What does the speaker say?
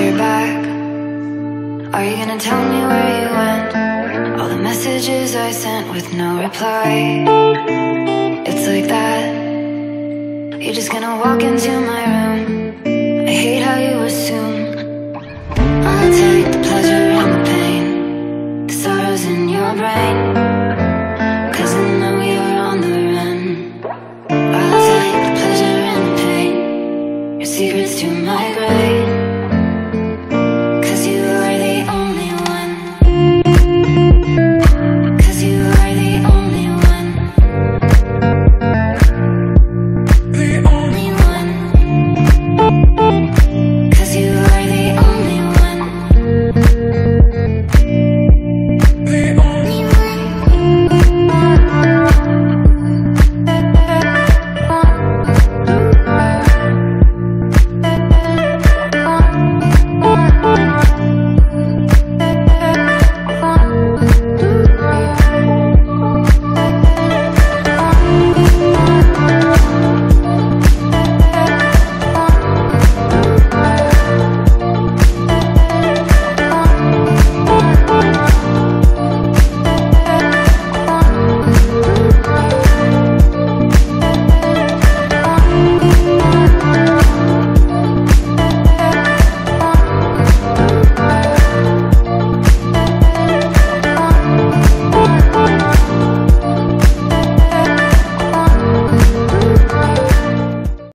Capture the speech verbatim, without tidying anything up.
your back? Are you gonna tell me where you went? All the messages I sent with no reply. It's like that. You're just gonna walk into my room. I hate how you assume I'll take the pleasure and the pain, the sorrows in your brain, cause I know you're on the run. I'll take the pleasure and the pain, your secrets to my grave.